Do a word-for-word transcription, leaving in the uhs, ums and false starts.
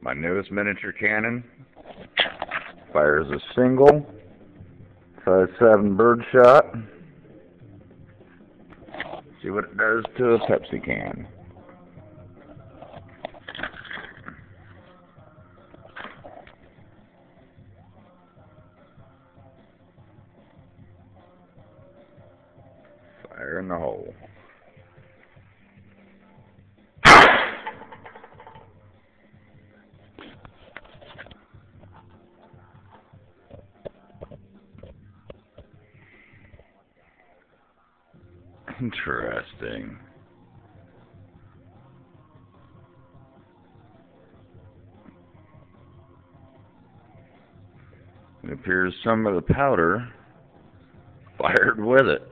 My newest miniature cannon fires a single size seven birdshot. See what it does to a Pepsi can. Fire in the hole. Interesting. It appears some of the powder fired with it.